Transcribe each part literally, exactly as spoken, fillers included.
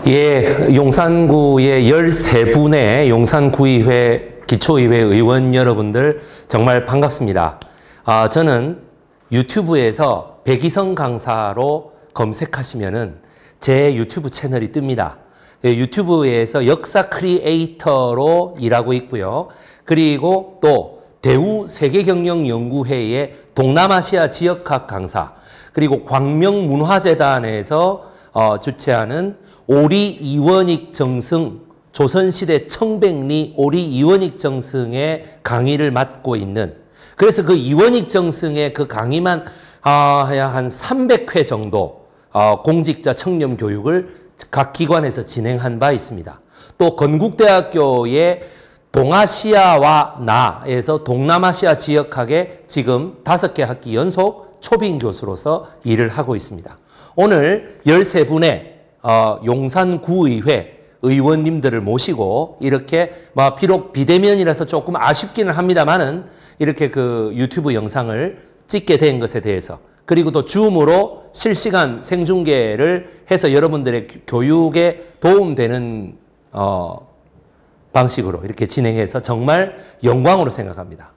예, 용산구의 열세 분의 용산구의회 기초의회 의원 여러분들 정말 반갑습니다. 아, 저는 유튜브에서 백이성 강사로 검색하시면은 제 유튜브 채널이 뜹니다. 유튜브에서 역사 크리에이터로 일하고 있고요. 그리고 또 대우 세계경영연구회의 동남아시아 지역학 강사, 그리고 광명문화재단에서 어, 주최하는 오리 이원익 정승, 조선시대 청백리 오리 이원익 정승의 강의를 맡고 있는, 그래서 그 이원익 정승의 그 강의만 아, 한 삼백 회 정도 어, 공직자 청렴 교육을 각 기관에서 진행한 바 있습니다. 또 건국대학교의 동아시아와 나에서 동남아시아 지역학에 지금 다섯 개 학기 연속 초빙 교수로서 일을 하고 있습니다. 오늘 열세 분의 어, 용산구의회 의원님들을 모시고 이렇게 뭐 비록 비대면이라서 조금 아쉽기는 합니다만은 이렇게 그 유튜브 영상을 찍게 된 것에 대해서, 그리고 또 줌으로 실시간 생중계를 해서 여러분들의 교육에 도움되는 어, 방식으로 이렇게 진행해서 정말 영광으로 생각합니다.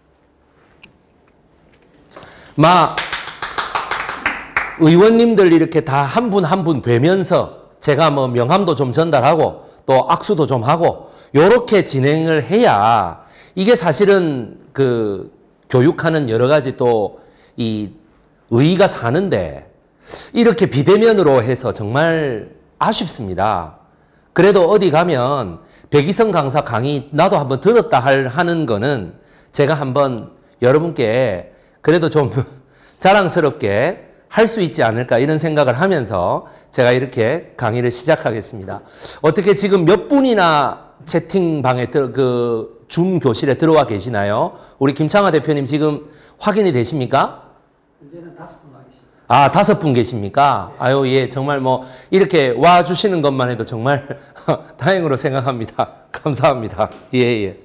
마 의원님들 이렇게 다 한 분 한 분 뵈면서 제가 뭐 명함도 좀 전달하고 또 악수도 좀 하고 요렇게 진행을 해야 이게 사실은 그 교육하는 여러 가지 또 이 의의가 사는데, 이렇게 비대면으로 해서 정말 아쉽습니다. 그래도 어디 가면 백이성 강사 강의 나도 한번 들었다 할 하는 거는 제가 한번 여러분께 그래도 좀 자랑스럽게 할 수 있지 않을까 이런 생각을 하면서 제가 이렇게 강의를 시작하겠습니다. 어떻게 지금 몇 분이나 채팅방에 그 줌 교실에 들어와 계시나요? 우리 김창하 대표님 지금 확인이 되십니까? 이제는 다섯 분 와 계십니다. 아, 다섯 분 계십니까? 네. 아유, 예, 정말 뭐 이렇게 와 주시는 것만 해도 정말 다행으로 생각합니다. 감사합니다. 예, 예.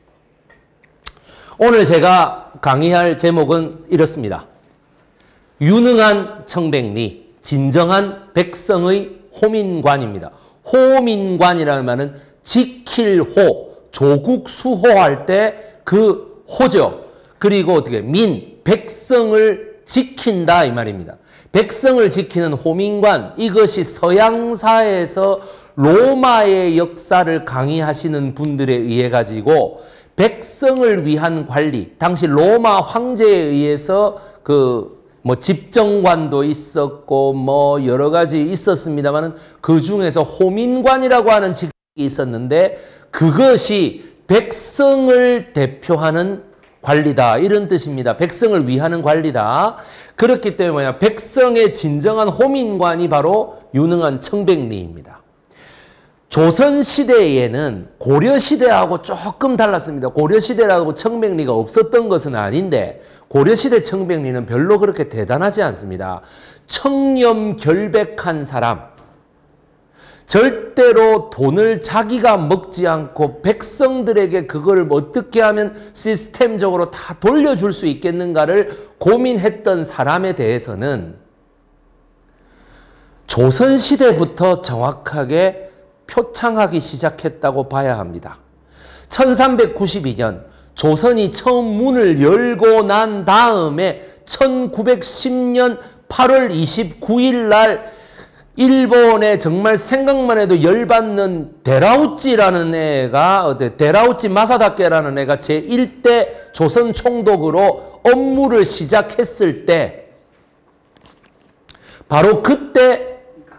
오늘 제가 강의할 제목은 이렇습니다. 유능한 청백리, 진정한 백성의 호민관입니다. 호민관이라는 말은 지킬 호, 조국 수호할 때 그 호죠. 그리고 어떻게 민, 백성을 지킨다 이 말입니다. 백성을 지키는 호민관, 이것이 서양사에서 로마의 역사를 강의하시는 분들에 의해 가지고 백성을 위한 관리, 당시 로마 황제에 의해서 그 뭐 집정관도 있었고 뭐 여러 가지 있었습니다만은 그 중에서 호민관이라고 하는 직책이 있었는데 그것이 백성을 대표하는 관리다 이런 뜻입니다. 백성을 위하는 관리다. 그렇기 때문에 백성의 진정한 호민관이 바로 유능한 청백리입니다. 조선시대에는 고려시대하고 조금 달랐습니다. 고려시대라고 청백리가 없었던 것은 아닌데 고려시대 청백리는 별로 그렇게 대단하지 않습니다. 청렴 결백한 사람, 절대로 돈을 자기가 먹지 않고 백성들에게 그걸 어떻게 하면 시스템적으로 다 돌려줄 수 있겠는가를 고민했던 사람에 대해서는 조선시대부터 정확하게 표창하기 시작했다고 봐야 합니다. 천삼백구십이 년 조선이 처음 문을 열고 난 다음에 천구백십 년 팔월 이십구일 날 일본에 정말 생각만 해도 열받는 데라우찌라는 애가, 데라우찌 마사다케라는 애가 제일 대 조선 총독으로 업무를 시작했을 때 바로 그때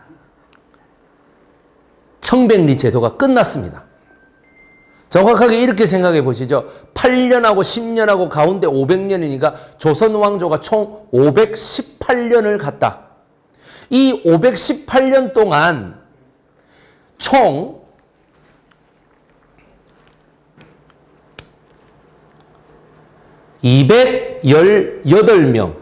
청백리 제도가 끝났습니다. 정확하게 이렇게 생각해 보시죠. 팔 년하고 십 년하고 가운데 오백 년이니까 조선 왕조가 총 오백십팔 년을 갔다. 이 오백십팔 년 동안 총 이백십팔 명,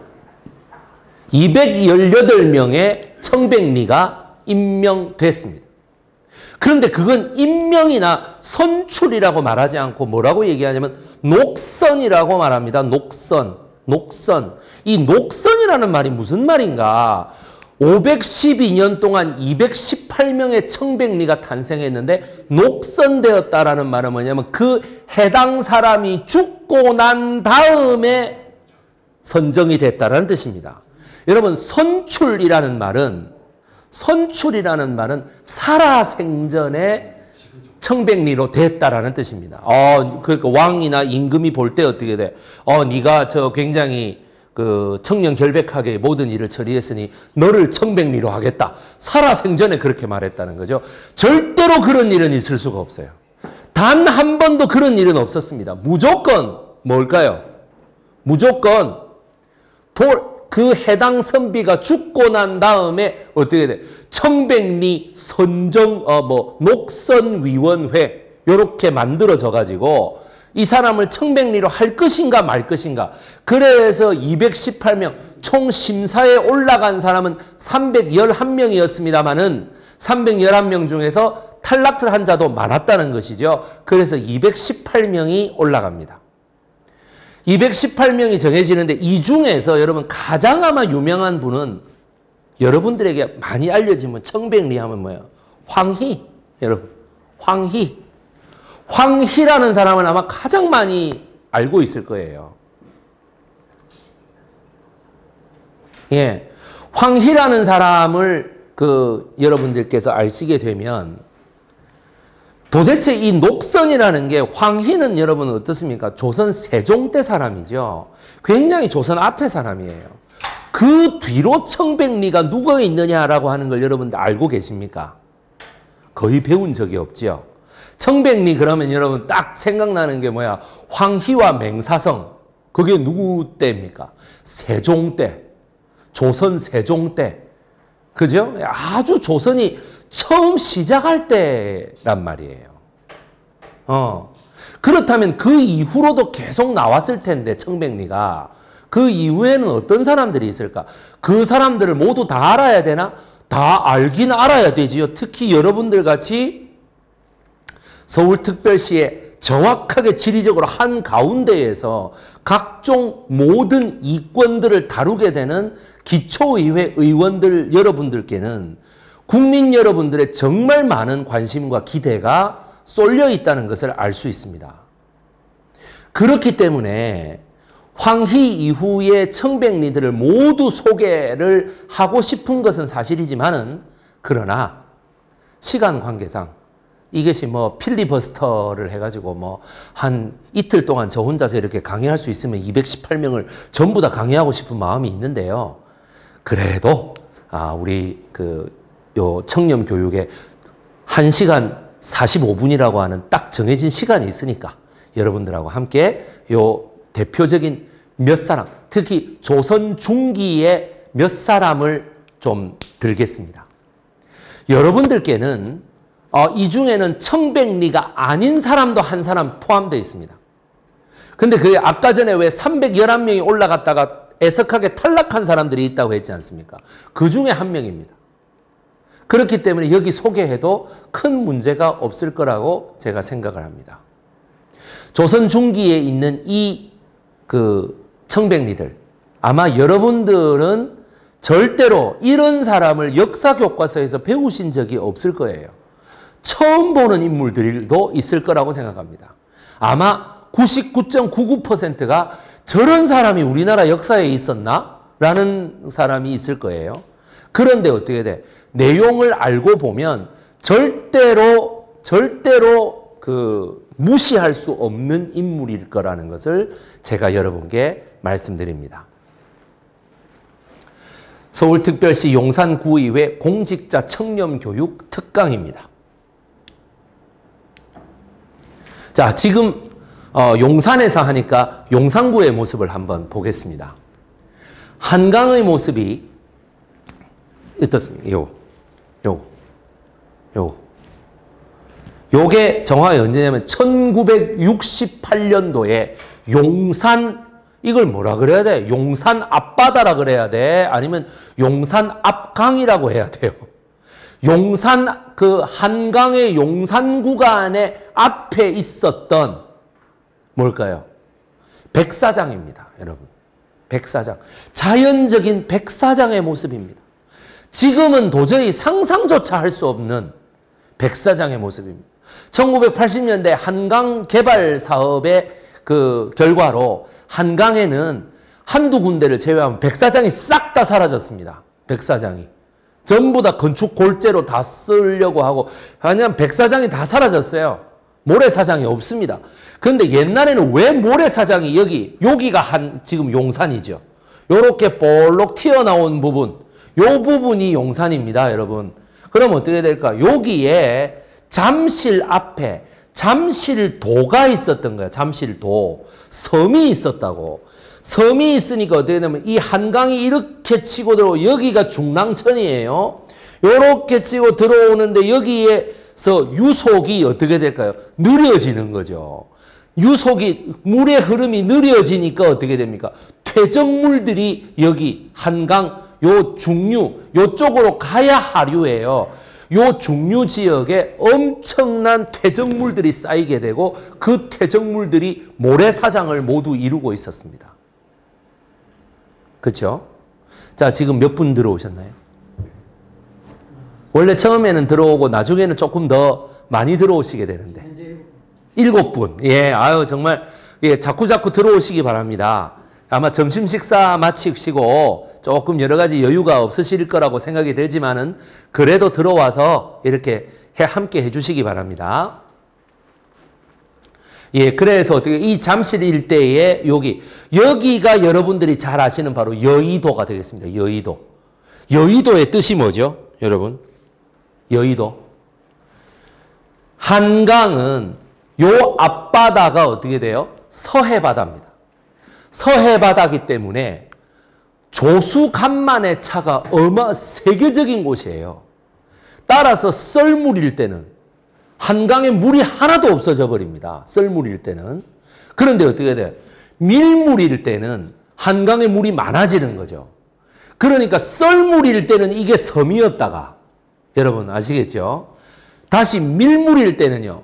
이백십팔 명의 청백리가 임명됐습니다. 그런데 그건 임명이나 선출이라고 말하지 않고 뭐라고 얘기하냐면 녹선이라고 말합니다. 녹선, 녹선. 이 녹선이라는 말이 무슨 말인가? 오백십이 년 동안 이백십팔 명의 청백리가 탄생했는데 녹선되었다라는 말은 뭐냐면 그 해당 사람이 죽고 난 다음에 선정이 됐다라는 뜻입니다. 여러분, 선출이라는 말은 선출이라는 말은 살아생전에 청백리로 됐다라는 뜻입니다. 어, 그러니까 왕이나 임금이 볼 때 어떻게 돼? 어, 네가 저 굉장히 그 청년 결백하게 모든 일을 처리했으니 너를 청백리로 하겠다. 살아생전에 그렇게 말했다는 거죠. 절대로 그런 일은 있을 수가 없어요. 단 한 번도 그런 일은 없었습니다. 무조건 뭘까요? 무조건 돌, 그 해당 선비가 죽고 난 다음에 어떻게 돼? 청백리 선정, 어, 뭐, 녹선위원회, 요렇게 만들어져 가지고 이 사람을 청백리로 할 것인가 말 것인가. 그래서 이백십팔 명, 총 심사에 올라간 사람은 삼백십일 명이었습니다만은 삼백십일 명 중에서 탈락한 자도 많았다는 것이죠. 그래서 이백십팔 명이 올라갑니다. 이백십팔 명이 정해지는데 이 중에서 여러분 가장 아마 유명한 분은 여러분들에게 많이 알려지면 청백리 하면 뭐예요? 황희. 여러분, 황희. 황희라는 사람은 아마 가장 많이 알고 있을 거예요. 예. 황희라는 사람을 그 여러분들께서 아시게 되면 도대체 이 녹선이라는 게, 황희는 여러분 어떻습니까? 조선 세종 때 사람이죠. 굉장히 조선 앞에 사람이에요. 그 뒤로 청백리가 누가 있느냐라고 하는 걸 여러분들 알고 계십니까? 거의 배운 적이 없죠. 청백리 그러면 여러분 딱 생각나는 게 뭐야? 황희와 맹사성. 그게 누구 때입니까? 세종 때. 조선 세종 때. 그죠? 아주 조선이 처음 시작할 때란 말이에요. 어. 그렇다면 그 이후로도 계속 나왔을 텐데, 청백리가. 그 이후에는 어떤 사람들이 있을까? 그 사람들을 모두 다 알아야 되나? 다 알긴 알아야 되지요. 특히 여러분들 같이 서울특별시에 정확하게 지리적으로 한 가운데에서 각종 모든 이권들을 다루게 되는 기초의회 의원들 여러분들께는 국민 여러분들의 정말 많은 관심과 기대가 쏠려 있다는 것을 알 수 있습니다. 그렇기 때문에 황희 이후의 청백리들을 모두 소개를 하고 싶은 것은 사실이지만은, 그러나 시간 관계상 이것이 뭐 필리버스터를 해가지고 뭐 한 이틀 동안 저 혼자서 이렇게 강의할 수 있으면 이백십팔 명을 전부 다 강의하고 싶은 마음이 있는데요. 그래도 아 우리 그 요 청년 교육에 한 시간 사십오 분이라고 하는 딱 정해진 시간이 있으니까 여러분들하고 함께 요 대표적인 몇 사람, 특히 조선 중기의 몇 사람을 좀 들겠습니다. 여러분들께는 어, 이 중에는 청백리가 아닌 사람도 한 사람 포함되어 있습니다. 근데 그 아까 전에 왜 삼백십일 명이 올라갔다가 애석하게 탈락한 사람들이 있다고 했지 않습니까? 그 중에 한 명입니다. 그렇기 때문에 여기 소개해도 큰 문제가 없을 거라고 제가 생각을 합니다. 조선 중기에 있는 이 그 청백리들, 아마 여러분들은 절대로 이런 사람을 역사 교과서에서 배우신 적이 없을 거예요. 처음 보는 인물들도 있을 거라고 생각합니다. 아마 구십구 점 구구 퍼센트가 저런 사람이 우리나라 역사에 있었나? 라는 사람이 있을 거예요. 그런데 어떻게 돼? 내용을 알고 보면 절대로, 절대로 그 무시할 수 없는 인물일 거라는 것을 제가 여러분께 말씀드립니다. 서울특별시 용산구의회 공직자 청렴교육 특강입니다. 자, 지금 어, 용산에서 하니까 용산구의 모습을 한번 보겠습니다. 한강의 모습이 어떻습니까? 요, 요, 요. 요게 정확히 언제냐면 천구백육십팔 년도에 용산, 이걸 뭐라 그래야 돼? 용산 앞바다라 그래야 돼? 아니면 용산 앞강이라고 해야 돼요? 용산, 그 한강의 용산 구간의 앞에 있었던 뭘까요? 백사장입니다, 여러분. 백사장. 자연적인 백사장의 모습입니다. 지금은 도저히 상상조차 할 수 없는 백사장의 모습입니다. 천구백팔십 년대 한강 개발 사업의 그 결과로 한강에는 한두 군데를 제외하면 백사장이 싹 다 사라졌습니다. 백사장이. 전부 다 건축 골재로 다 쓰려고 하고, 왜냐하면 백사장이 다 사라졌어요. 모래사장이 없습니다. 그런데 옛날에는 왜 모래사장이 여기, 여기가 한, 지금 용산이죠. 요렇게 볼록 튀어나온 부분, 요 부분이 용산입니다, 여러분. 그럼 어떻게 될까? 여기에 잠실 앞에 잠실도가 있었던 거야. 잠실도. 섬이 있었다고. 섬이 있으니까 어떻게 되냐면 이 한강이 이렇게 치고 들어오고 여기가 중랑천이에요. 이렇게 치고 들어오는데 여기에서 유속이 어떻게 될까요? 느려지는 거죠. 유속이 물의 흐름이 느려지니까 어떻게 됩니까? 퇴적물들이 여기 한강 요 중류 요쪽으로 가야 하류예요. 요 중류 지역에 엄청난 퇴적물들이 쌓이게 되고 그 퇴적물들이 모래사장을 모두 이루고 있었습니다. 그렇죠? 자, 지금 몇 분 들어오셨나요? 원래 처음에는 들어오고 나중에는 조금 더 많이 들어오시게 되는데. 일곱 분. 예, 아유, 정말, 예, 자꾸 자꾸 들어오시기 바랍니다. 아마 점심 식사 마치시고 조금 여러 가지 여유가 없으실 거라고 생각이 들지만은 그래도 들어와서 이렇게 해, 함께 해주시기 바랍니다. 예, 그래서 어떻게, 이 잠실 일대에 여기, 여기가 여러분들이 잘 아시는 바로 여의도가 되겠습니다. 여의도. 여의도의 뜻이 뭐죠, 여러분? 여의도. 한강은 요 앞바다가 어떻게 돼요? 서해바다입니다. 서해바다이기 때문에 조수간만의 차가 어마 세계적인 곳이에요. 따라서 썰물일 때는 한강에 물이 하나도 없어져 버립니다. 썰물일 때는. 그런데 어떻게 돼요? 밀물일 때는 한강에 물이 많아지는 거죠. 그러니까 썰물일 때는 이게 섬이었다가 여러분 아시겠죠? 다시 밀물일 때는요.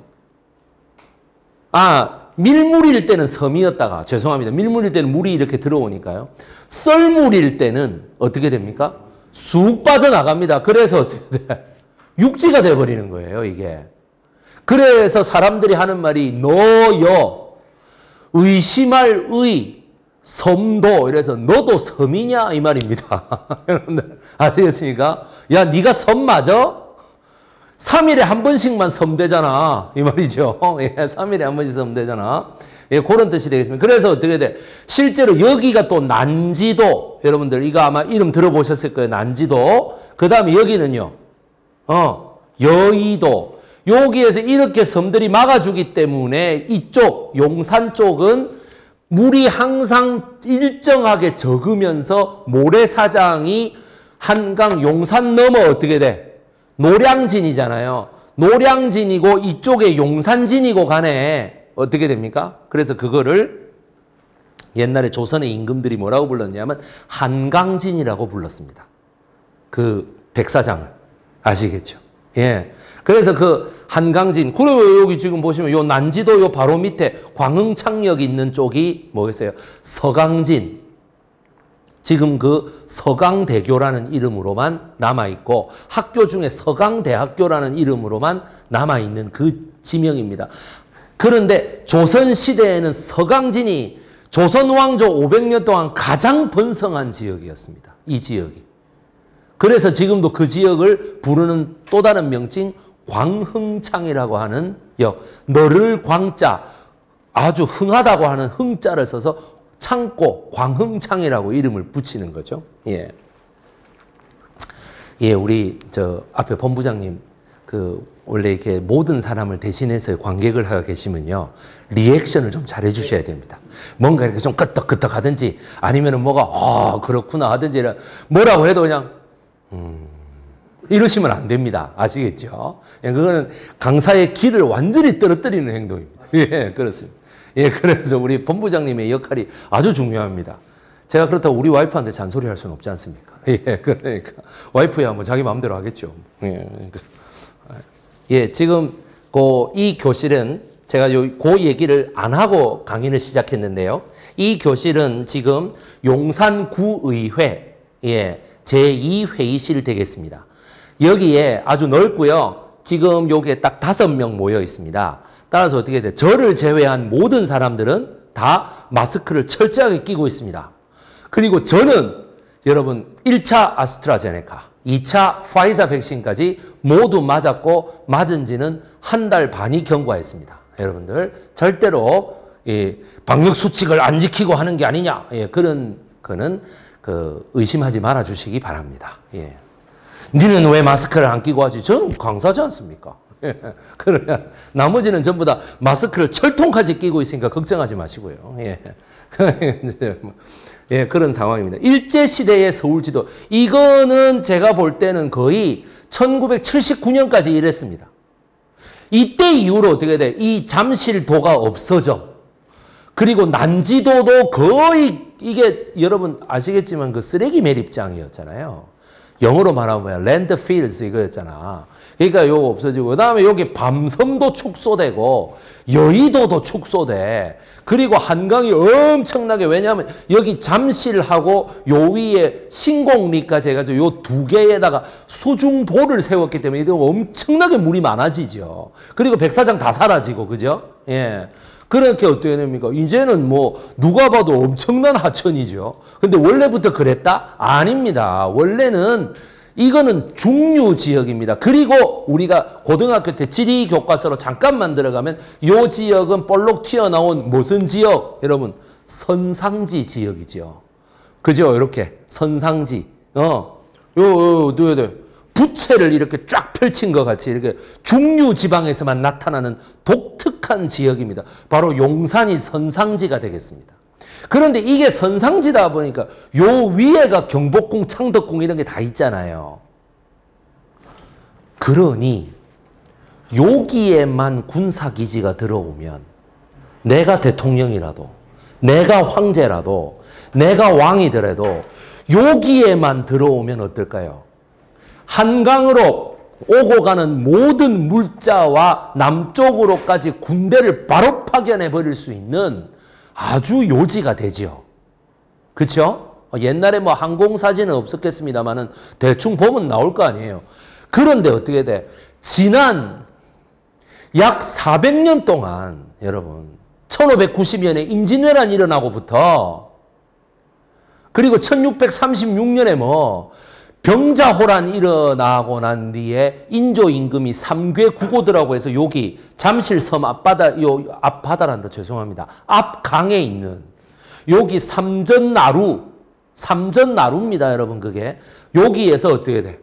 아, 밀물일 때는 섬이었다가 죄송합니다. 밀물일 때는 물이 이렇게 들어오니까요. 썰물일 때는 어떻게 됩니까? 쑥 빠져나갑니다. 그래서 어떻게 돼? 육지가 돼버리는 거예요, 이게. 그래서 사람들이 하는 말이 너여 의심할 의 섬도 이래서 너도 섬이냐 이 말입니다. 여러분들 아시겠습니까? 야, 네가 섬 맞아? 삼 일에 한 번씩만 섬되잖아. 이 말이죠. 예, 삼 일에 한 번씩 섬되잖아. 예, 그런 뜻이 되겠습니다. 그래서 어떻게 돼? 실제로 여기가 또 난지도. 여러분들 이거 아마 이름 들어보셨을 거예요. 난지도. 그 다음에 여기는요. 어, 여의도. 여기에서 이렇게 섬들이 막아주기 때문에 이쪽 용산 쪽은 물이 항상 일정하게 적으면서 모래사장이 한강 용산 넘어 어떻게 돼? 노량진이잖아요. 노량진이고 이쪽에 용산진이고 간에 어떻게 됩니까? 그래서 그거를 옛날에 조선의 임금들이 뭐라고 불렀냐면 한강진이라고 불렀습니다. 그 백사장을. 아시겠죠? 예. 그래서 그 한강진, 그리고 여기 지금 보시면 요 난지도 요 바로 밑에 광흥창역 있는 쪽이 뭐겠어요? 서강진. 지금 그 서강대교라는 이름으로만 남아있고 학교 중에 서강대학교라는 이름으로만 남아있는 그 지명입니다. 그런데 조선시대에는 서강진이 조선왕조 오백 년 동안 가장 번성한 지역이었습니다. 이 지역이. 그래서 지금도 그 지역을 부르는 또 다른 명칭 광흥창이라고 하는 역. 너를 광자, 아주 흥하다고 하는 흥자를 써서 창고, 광흥창이라고 이름을 붙이는 거죠. 예. 예, 우리, 저, 앞에 본부장님, 그, 원래 이렇게 모든 사람을 대신해서 관객을 하고 계시면요. 리액션을 좀 잘 해주셔야 됩니다. 뭔가 이렇게 좀 끄떡끄떡 하든지 아니면은 뭐가, 아, 그렇구나 하든지 뭐라고 해도 그냥, 음, 이러시면 안 됩니다. 아시겠죠? 예, 그거는 강사의 길을 완전히 떨어뜨리는 행동입니다. 예, 그렇습니다. 예, 그래서 우리 본부장님의 역할이 아주 중요합니다. 제가 그렇다고 우리 와이프한테 잔소리할 수는 없지 않습니까? 예, 그러니까 와이프야 뭐 자기 마음대로 하겠죠. 예, 예, 지금 그 이 교실은 제가 요 그 얘기를 안 하고 강의를 시작했는데요. 이 교실은 지금 용산구의회, 예, 제이 회의실 되겠습니다. 여기에 아주 넓고요. 지금 요게 딱 다섯 명 모여 있습니다. 따라서 어떻게 돼? 저를 제외한 모든 사람들은 다 마스크를 철저하게 끼고 있습니다. 그리고 저는 여러분 일 차 아스트라제네카, 이 차 파이자 백신까지 모두 맞았고 맞은 지는 한 달 반이 경과했습니다. 여러분들 절대로 예, 방역 수칙을 안 지키고 하는 게 아니냐, 예, 그런 거는 그 의심하지 말아 주시기 바랍니다. 예. 니는 왜 마스크를 안 끼고 하지? 저는 강사지 않습니까? 그러나 나머지는 전부 다 마스크를 철통까지 끼고 있으니까 걱정하지 마시고요. 예. 예, 그런 상황입니다. 일제시대의 서울지도. 이거는 제가 볼 때는 거의 천구백칠십구 년까지 이랬습니다. 이때 이후로 어떻게 돼? 이 잠실도가 없어져. 그리고 난지도도 거의 이게 여러분 아시겠지만 그 쓰레기 매립장이었잖아요. 영어로 말하면 뭐야? 랜드필스 이거였잖아. 그러니까 요거 없어지고, 그 다음에 여기 밤섬도 축소되고, 여의도도 축소돼. 그리고 한강이 엄청나게, 왜냐하면 여기 잠실하고 요 위에 신곡리까지 해가지고 요 두 개에다가 수중보를 세웠기 때문에 이거 엄청나게 물이 많아지죠. 그리고 백사장 다 사라지고, 그죠? 예. 그렇게 어떻게 됩니까? 이제는 뭐 누가 봐도 엄청난 하천이죠. 근데 원래부터 그랬다? 아닙니다. 원래는 이거는 중류 지역입니다. 그리고 우리가 고등학교 때 지리 교과서로 잠깐만 들어가면 이 지역은 볼록 튀어나온 무슨 지역? 여러분, 선상지 지역이죠. 그죠? 이렇게 선상지. 어, 요, 요, 요, 요, 부채를 이렇게 쫙 펼친 것 같이 이렇게 중류 지방에서만 나타나는 독특한 지역입니다. 바로 용산이 선상지가 되겠습니다. 그런데 이게 선상지다 보니까 요 위에가 경복궁, 창덕궁 이런 게 다 있잖아요. 그러니 여기에만 군사기지가 들어오면 내가 대통령이라도, 내가 황제라도, 내가 왕이더라도 여기에만 들어오면 어떨까요? 한강으로 오고 가는 모든 물자와 남쪽으로까지 군대를 바로 파견해 버릴 수 있는 아주 요지가 되지요. 그렇죠? 옛날에 뭐 항공사진은 없었겠습니다만은 대충 보면 나올 거 아니에요. 그런데 어떻게 돼? 지난 약 사백 년 동안 여러분 천오백구십 년에 임진왜란이 일어나고부터 그리고 천육백삼십육 년에 뭐 병자호란 일어나고 난 뒤에 인조 임금이 삼괴 구고드라고 해서 여기 잠실섬 앞바다, 요 앞바다란다 죄송합니다. 앞강에 있는 여기 삼전나루, 삼전나루입니다, 여러분 그게. 여기에서 어떻게 돼?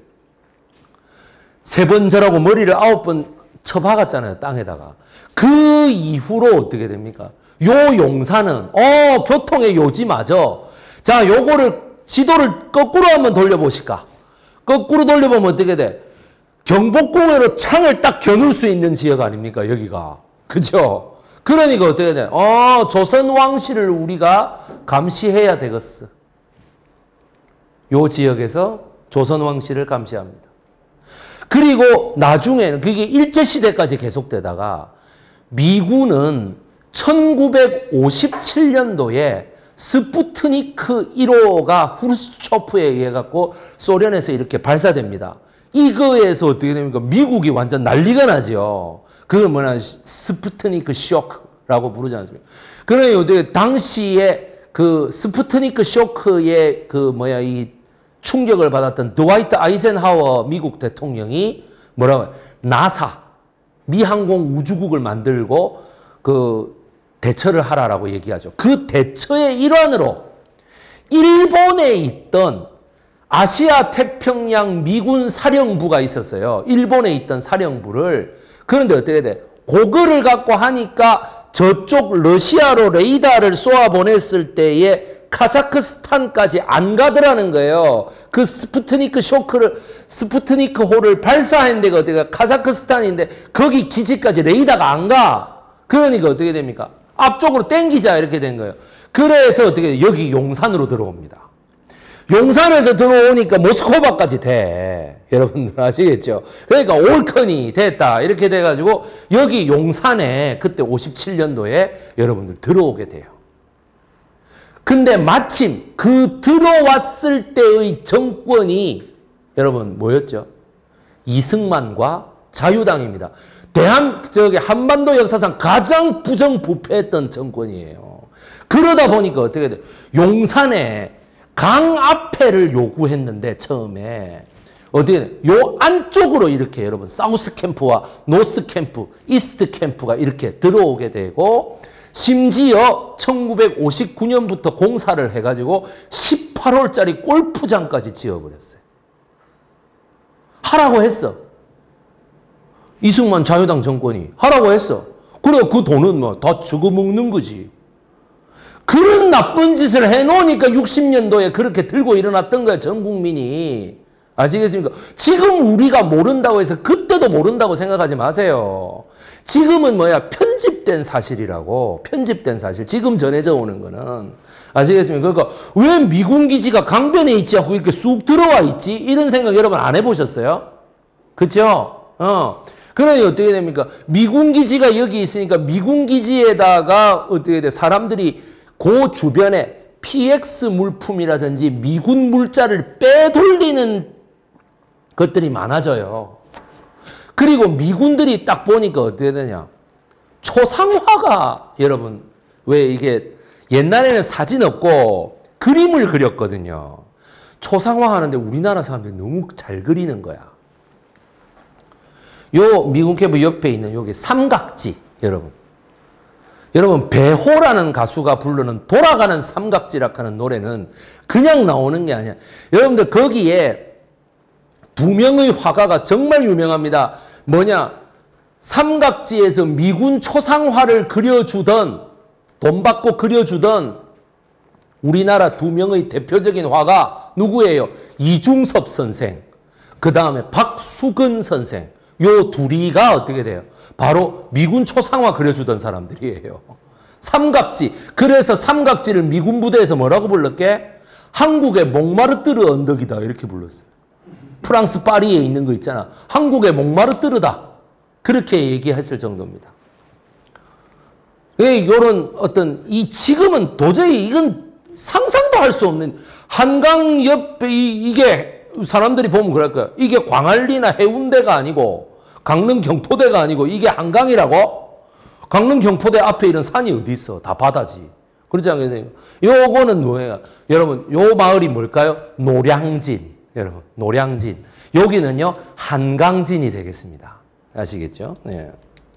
세 번 절하고 머리를 아홉 번 쳐박았잖아요, 땅에다가. 그 이후로 어떻게 됩니까? 요 용산은 어 교통의 요지 맞아. 자, 요거를 지도를 거꾸로 한번 돌려보실까? 거꾸로 돌려보면 어떻게 돼? 경복궁으로 창을 딱 겨눌 수 있는 지역 아닙니까? 여기가. 그죠? 그러니까 어떻게 돼? 어, 조선 왕실을 우리가 감시해야 되겠어. 요 지역에서 조선 왕실을 감시합니다. 그리고 나중에는 그게 일제시대까지 계속되다가 미군은 천구백오십칠 년도에 스푸트니크 일 호가 후르츠초프에 의해 갖고 소련에서 이렇게 발사됩니다. 이거에서 어떻게 됩니까? 미국이 완전 난리가 나죠. 그걸 뭐냐 스푸트니크 쇼크라고 부르지 않습니까? 그러니 어떻게 당시에 그 스푸트니크 쇼크의 그 뭐야 이 충격을 받았던 드와이트 아이젠하워 미국 대통령이 뭐라고 나사 미항공 우주국을 만들고 그 대처를 하라라고 얘기하죠. 그 대처의 일환으로 일본에 있던 아시아 태평양 미군 사령부가 있었어요. 일본에 있던 사령부를. 그런데 어떻게 돼? 그거를 갖고 하니까 저쪽 러시아로 레이더를 쏘아 보냈을 때에 카자흐스탄까지 안 가더라는 거예요. 그 스푸트니크 쇼크를, 스푸트니크 호를 발사한 데가 어디가 카자흐스탄인데 거기 기지까지 레이더가 안 가. 그러니까 어떻게 됩니까? 앞쪽으로 땡기자 이렇게 된 거예요. 그래서 어떻게 여기 용산으로 들어옵니다. 용산에서 들어오니까 모스크바까지 돼. 여러분들 아시겠죠? 그러니까 올컨이 됐다. 이렇게 돼가지고 여기 용산에 그때 오십칠 년도에 여러분들 들어오게 돼요. 근데 마침 그 들어왔을 때의 정권이 여러분 뭐였죠? 이승만과 자유당입니다. 대한 저기 한반도 역사상 가장 부정부패했던 정권이에요. 그러다 보니까 어떻게 돼? 용산에 강 앞에를 요구했는데 처음에 어디에 요 안쪽으로 이렇게 여러분 사우스 캠프와 노스 캠프, 이스트 캠프가 이렇게 들어오게 되고 심지어 천구백오십구 년부터 공사를 해가지고 십팔 홀짜리 골프장까지 지어버렸어요. 하라고 했어. 이승만 자유당 정권이 하라고 했어. 그래 그 돈은 뭐 다 죽어먹는 거지. 그런 나쁜 짓을 해놓으니까 육십 년도에 그렇게 들고 일어났던 거야, 전 국민이. 아시겠습니까? 지금 우리가 모른다고 해서 그때도 모른다고 생각하지 마세요. 지금은 뭐야? 편집된 사실이라고. 편집된 사실. 지금 전해져 오는 거는. 아시겠습니까? 그러니까 왜 미군 기지가 강변에 있지 않고 이렇게 쑥 들어와 있지? 이런 생각 여러분 안 해보셨어요? 그렇죠? 어. 그러니 어떻게 됩니까? 미군 기지가 여기 있으니까 미군 기지에다가 어떻게 돼? 사람들이 그 주변에 피엑스 물품이라든지 미군 물자를 빼돌리는 것들이 많아져요. 그리고 미군들이 딱 보니까 어떻게 되냐. 초상화가 여러분 왜 이게 옛날에는 사진 없고 그림을 그렸거든요. 초상화 하는데 우리나라 사람들이 너무 잘 그리는 거야. 요 미군 캠프 옆에 있는 여기 삼각지 여러분. 여러분 배호라는 가수가 부르는 돌아가는 삼각지라 하는 노래는 그냥 나오는 게 아니야. 여러분들 거기에 두 명의 화가가 정말 유명합니다. 뭐냐? 삼각지에서 미군 초상화를 그려주던 돈 받고 그려주던 우리나라 두 명의 대표적인 화가 누구예요? 이중섭 선생, 그 다음에 박수근 선생. 요 둘이가 어떻게 돼요? 바로 미군 초상화 그려주던 사람들이에요. 삼각지. 그래서 삼각지를 미군 부대에서 뭐라고 불렀게? 한국의 몽마르뜨르 언덕이다 이렇게 불렀어요. 프랑스 파리에 있는 거 있잖아. 한국의 몽마르뜨르다. 그렇게 얘기했을 정도입니다. 이런 어떤 이 지금은 도저히 이건 상상도 할 수 없는 한강 옆에 이, 이게 사람들이 보면 그럴 거야. 이게 광안리나 해운대가 아니고 강릉 경포대가 아니고 이게 한강이라고? 강릉 경포대 앞에 이런 산이 어디 있어? 다 바다지. 그렇지 않겠어요? 요거는 뭐예요? 여러분, 요 마을이 뭘까요? 노량진. 여러분, 노량진. 여기는요, 한강진이 되겠습니다. 아시겠죠? 네.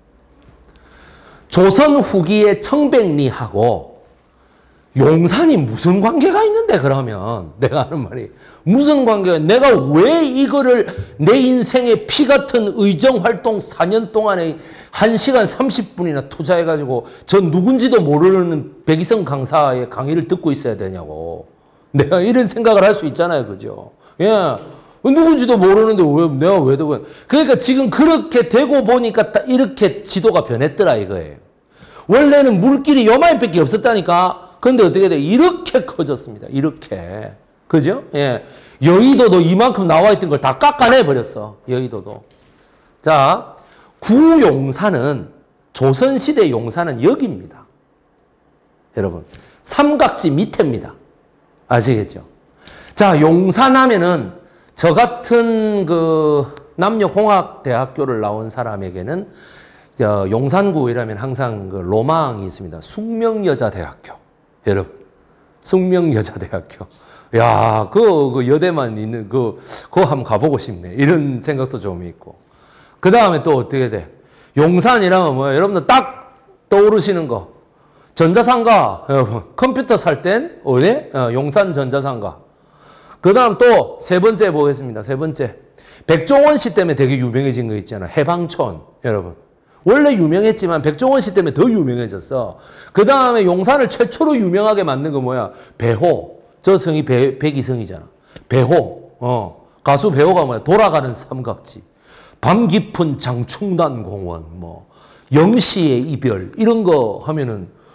조선 후기의 청백리하고 용산이 무슨 관계가 있는데 그러면 내가 하는 말이 무슨 관계가 내가 왜 이거를 내 인생의 피 같은 의정활동 사 년 동안에 한 시간 삼십 분이나 투자해가지고 저 누군지도 모르는 백이성 강사의 강의를 듣고 있어야 되냐고 내가 이런 생각을 할 수 있잖아요. 그죠? 예. 누군지도 모르는데 왜 내가 왜 되고 그러니까 지금 그렇게 되고 보니까 딱 이렇게 지도가 변했더라 이거예요. 원래는 물길이 요만큼밖에 없었다니까. 근데 어떻게 돼? 이렇게 커졌습니다. 이렇게. 그죠? 예. 여의도도 이만큼 나와 있던 걸 다 깎아내 버렸어. 여의도도. 자, 구용산은 조선시대 용산은 여기입니다. 여러분. 삼각지 밑에입니다. 아시겠죠? 자, 용산 하면은 저 같은 그 남녀공학대학교를 나온 사람에게는 용산구이라면 항상 그 로망이 있습니다. 숙명여자대학교. 여러분, 숙명여자대학교. 야, 그, 그 여대만 있는 그, 그거 한번 가보고 싶네. 이런 생각도 좀 있고. 그 다음에 또 어떻게 돼? 용산이라면 뭐야? 여러분들 딱 떠오르시는 거. 전자상가. 여러분, 컴퓨터 살 땐 어디? 어, 용산 전자상가. 그 다음 또 세 번째 보겠습니다. 세 번째. 백종원 씨 때문에 되게 유명해진 거 있잖아. 해방촌. 여러분. 원래 유명했지만 백종원 씨 때문에 더 유명해졌어. 그 다음에 용산을 최초로 유명하게 만든 거 뭐야? 배호. 저 성이 배, 백이성이잖아. 배호. 어. 가수 배호가 뭐야? 돌아가는 삼각지. 밤 깊은 장충단 공원. 뭐. 영시의 이별. 이런 거 하면은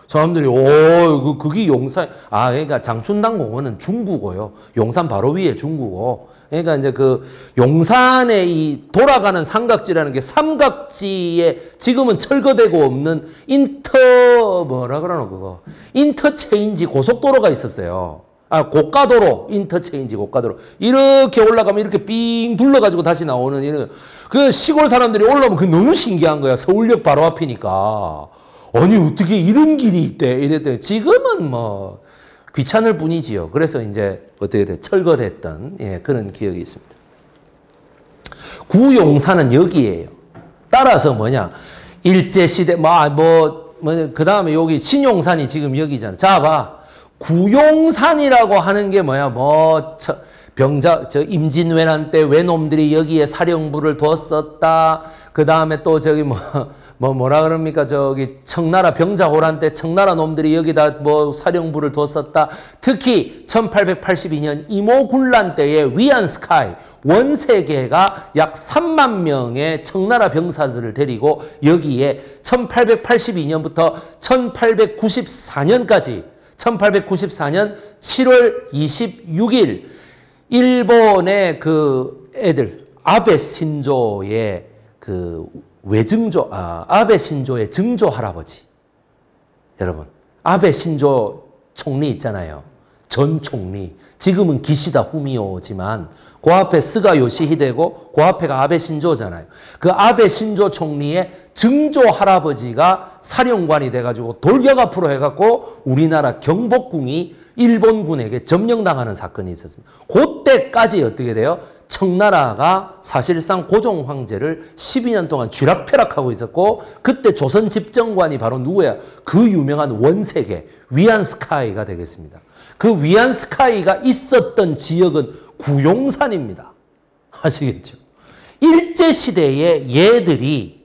사람들이, 오, 그, 그게 용산, 아, 그러니까 장춘당 공원은 중구고요. 용산 바로 위에 중구고. 그러니까 이제 그 용산의 이 돌아가는 삼각지라는 게 삼각지에 지금은 철거되고 없는 인터, 뭐라 그러노, 그거. 인터체인지 고속도로가 있었어요. 아, 고가도로, 인터체인지 고가도로. 이렇게 올라가면 이렇게 삥 둘러가지고 다시 나오는 이런. 그 시골 사람들이 올라오면 그 너무 신기한 거야. 서울역 바로 앞이니까. 아니, 어떻게 이런 길이 있대? 이랬더니 지금은 뭐 귀찮을 뿐이지요. 그래서 이제 어떻게 돼? 철거됐던, 예, 그런 기억이 있습니다. 구용산은 여기에요. 따라서 뭐냐? 일제시대, 뭐, 뭐, 뭐, 그 다음에 여기 신용산이 지금 여기잖아. 자, 봐. 구용산이라고 하는 게 뭐야? 뭐, 저, 병자, 저, 임진왜란 때 외놈들이 여기에 사령부를 뒀었다. 그 다음에 또 저기 뭐, 뭐, 뭐라 그럽니까? 저기 청나라 병자호란 때 청나라 놈들이 여기다 뭐 사령부를 뒀었다. 특히 천팔백팔십이 년 이모군란 때에 위안스카이 원세계가 약 삼만 명의 청나라 병사들을 데리고 여기에 천팔백팔십이 년부터 천팔백구십사 년까지 천팔백구십사 년 칠월 이십육일 일본의 그 애들 아베 신조의 그 외증조, 아, 아베 신조의 증조 할아버지. 여러분, 아베 신조 총리 있잖아요. 전 총리. 지금은 기시다 후미오지만 그 앞에 스가 요시히데고 그 앞에가 아베 신조잖아요. 그 아베 신조 총리의 증조 할아버지가 사령관이 돼가지고 돌격 앞으로 해갖고 우리나라 경복궁이 일본군에게 점령당하는 사건이 있었습니다. 그때까지 어떻게 돼요? 청나라가 사실상 고종 황제를 십이 년 동안 쥐락펴락하고 있었고 그때 조선 집정관이 바로 누구야? 그 유명한 원세계 위안스카이가 되겠습니다. 그 위안스카이가 있었던 지역은 구용산입니다. 아시겠죠? 일제시대에 얘들이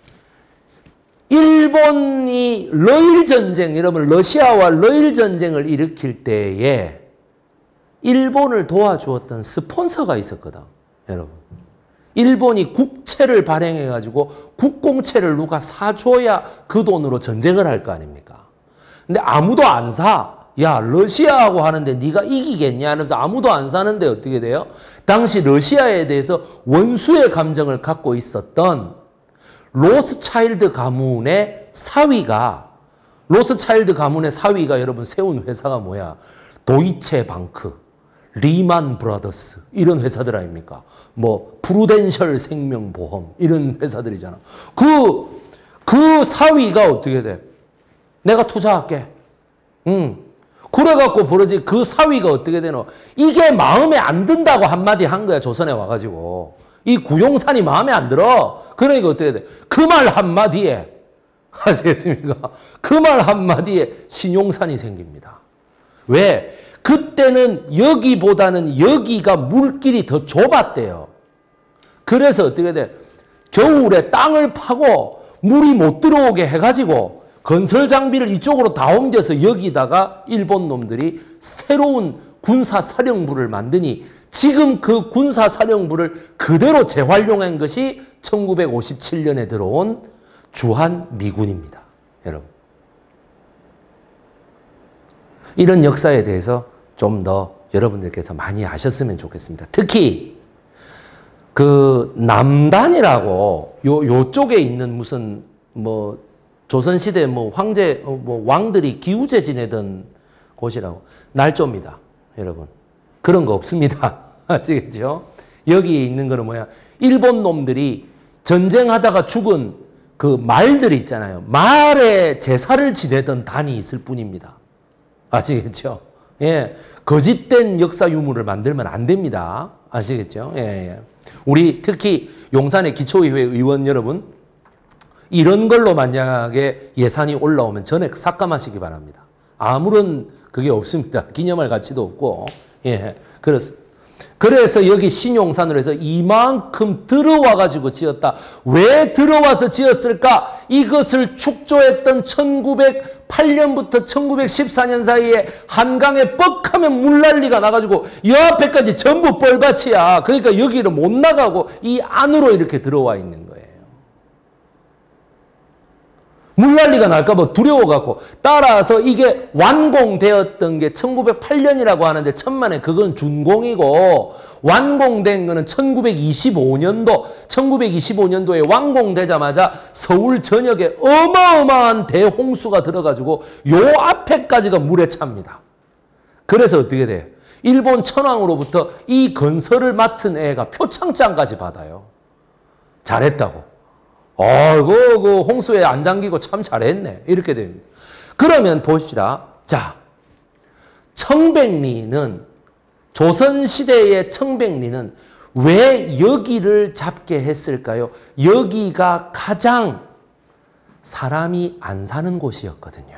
일본이 러일 전쟁, 여러분 러시아와 러일 전쟁을 일으킬 때에 일본을 도와주었던 스폰서가 있었거든. 여러분. 일본이 국채를 발행해가지고 국공채를 누가 사줘야 그 돈으로 전쟁을 할 거 아닙니까? 근데 아무도 안 사. 야, 러시아하고 하는데 네가 이기겠냐 하면서 아무도 안 사는데 어떻게 돼요? 당시 러시아에 대해서 원수의 감정을 갖고 있었던 로스차일드 가문의 사위가 로스차일드 가문의 사위가 여러분 세운 회사가 뭐야? 도이체 방크, 리만 브라더스 이런 회사들 아닙니까? 뭐 프루덴셜 생명보험 이런 회사들이잖아. 그, 그 사위가 어떻게 돼? 내가 투자할게. 응. 그래갖고 버러지 그 사위가 어떻게 되노? 이게 마음에 안 든다고 한마디 한 거야. 조선에 와가지고. 이 구용산이 마음에 안 들어. 그러니까 어떻게 돼? 그 말 한마디에 아시겠습니까? 그 말 한마디에 신용산이 생깁니다. 왜? 그때는 여기보다는 여기가 물길이 더 좁았대요. 그래서 어떻게 돼? 겨울에 땅을 파고 물이 못 들어오게 해가지고 건설 장비를 이쪽으로 다 옮겨서 여기다가 일본 놈들이 새로운 군사 사령부를 만드니 지금 그 군사 사령부를 그대로 재활용한 것이 천구백오십칠 년에 들어온 주한 미군입니다. 여러분. 이런 역사에 대해서 좀 더 여러분들께서 많이 아셨으면 좋겠습니다. 특히 그 남단이라고 요 요쪽에 있는 무슨 뭐 조선시대 뭐 황제 뭐 왕들이 기우제 지내던 곳이라고 날조입니다. 여러분. 그런 거 없습니다. 아시겠죠? 여기 있는 거는 뭐야? 일본 놈들이 전쟁하다가 죽은 그 말들 있잖아요. 말에 제사를 지내던 단이 있을 뿐입니다. 아시겠죠? 예. 거짓된 역사 유물을 만들면 안 됩니다. 아시겠죠? 예, 예. 우리 특히 용산의 기초의회 의원 여러분, 이런 걸로 만약에 예산이 올라오면 전액 삭감하시기 바랍니다. 아무런 그게 없습니다. 기념할 가치도 없고. 예, 그렇습니다. 그래서 여기 신용산으로 해서 이만큼 들어와가지고 지었다. 왜 들어와서 지었을까? 이것을 축조했던 천구백팔 년부터 천구백십사 년 사이에 한강에 뻑하면 물난리가 나가지고 이 앞에까지 전부 뻘밭이야. 그러니까 여기를 못 나가고 이 안으로 이렇게 들어와 있는 거예요. 물난리가 날까봐 두려워갖고. 따라서 이게 완공되었던 게 천구백팔 년이라고 하는데 천만에 그건 준공이고, 완공된 거는 천구백이십오 년도, 천구백이십오 년도에 완공되자마자 서울 전역에 어마어마한 대홍수가 들어가지고 요 앞에까지가 물에 찹니다. 그래서 어떻게 돼요? 일본 천황으로부터 이 건설을 맡은 애가 표창장까지 받아요. 잘했다고. 어이구, 그 홍수에 안 잠기고 참 잘했네. 이렇게 됩니다. 그러면 봅시다. 자, 청백리는, 조선시대의 청백리는 왜 여기를 잡게 했을까요? 여기가 가장 사람이 안 사는 곳이었거든요.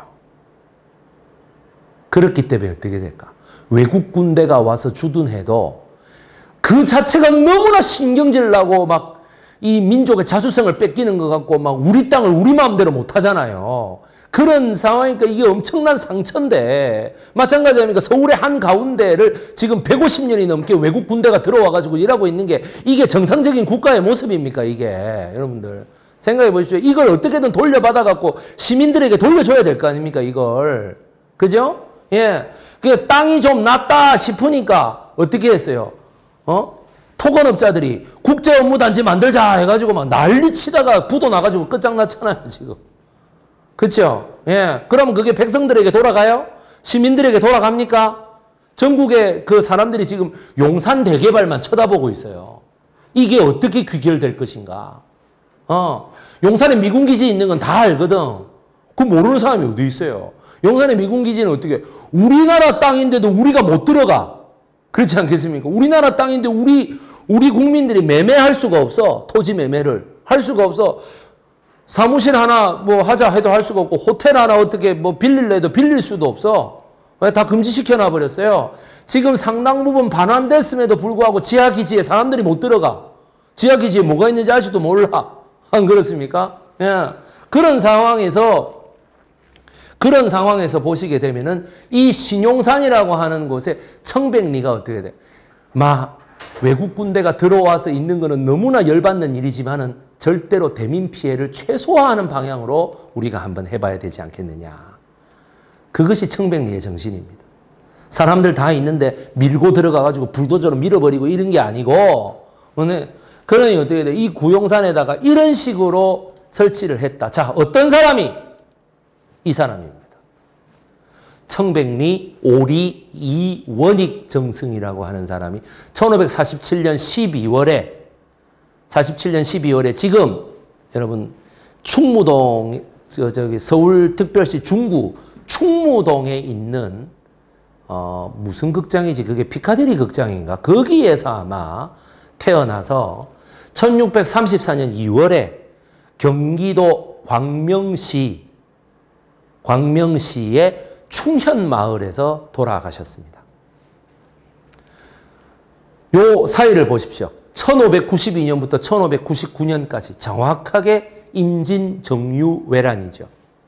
그렇기 때문에 어떻게 될까? 외국 군대가 와서 주둔해도 그 자체가 너무나 신경질 나고 막 이 민족의 자주성을 뺏기는 것 같고 막 우리 땅을 우리 마음대로 못 하잖아요. 그런 상황이니까 이게 엄청난 상처인데, 마찬가지 아닙니까? 서울의 한 가운데를 지금 백오십 년이 넘게 외국 군대가 들어와 가지고 일하고 있는 게 이게 정상적인 국가의 모습입니까? 이게 여러분들 생각해 보십시오. 이걸 어떻게든 돌려받아 갖고 시민들에게 돌려줘야 될 거 아닙니까? 이걸. 그죠? 예. 그 땅이 좀 낫다 싶으니까 어떻게 했어요? 어? 토건업자들이 국제업무단지 만들자 해가지고 막 난리 치다가 부도 나가지고 끝장났잖아요, 지금. 그쵸? 예. 그럼 그게 백성들에게 돌아가요? 시민들에게 돌아갑니까? 전국의 그 사람들이 지금 용산 대개발만 쳐다보고 있어요. 이게 어떻게 귀결될 것인가? 어. 용산에 미군기지 있는 건 다 알거든. 그 모르는 사람이 어디 있어요? 용산의 미군기지는 어떻게, 우리나라 땅인데도 우리가 못 들어가. 그렇지 않겠습니까? 우리나라 땅인데 우리, 우리 국민들이 매매할 수가 없어. 토지 매매를. 할 수가 없어. 사무실 하나 뭐 하자 해도 할 수가 없고, 호텔 하나 어떻게 뭐 빌릴래 해도 빌릴 수도 없어. 다 금지시켜 놔버렸어요. 지금 상당 부분 반환됐음에도 불구하고 지하기지에 사람들이 못 들어가. 지하기지에 뭐가 있는지 아직도 몰라. 안 그렇습니까? 예. 그런 상황에서 그런 상황에서 보시게 되면은 이 신용산이라고 하는 곳에 청백리가 어떻게 돼? 마, 외국 군대가 들어와서 있는 거는 너무나 열받는 일이지만은 절대로 대민 피해를 최소화하는 방향으로 우리가 한번 해봐야 되지 않겠느냐. 그것이 청백리의 정신입니다. 사람들 다 있는데 밀고 들어가가지고 불도저로 밀어버리고 이런 게 아니고, 그러니 어떻게 돼? 이 구용산에다가 이런 식으로 설치를 했다. 자, 어떤 사람이? 이 사람입니다. 청백리 오리 이원익 정승이라고 하는 사람이 천오백사십칠 년 십이월에 사십칠 년 십이월에 지금 여러분 충무동 저 저기 서울특별시 중구 충무동에 있는 어 무슨 극장이지? 그게 피카데리 극장인가? 거기에서 아마 태어나서 천육백삼십사 년 이월에 경기도 광명시 광명시의 충현마을에서 돌아가셨습니다. 요 사이를 보십시오. 천오백구십이 년부터 천오백구십구 년까지 정확하게 임진정유외란이죠.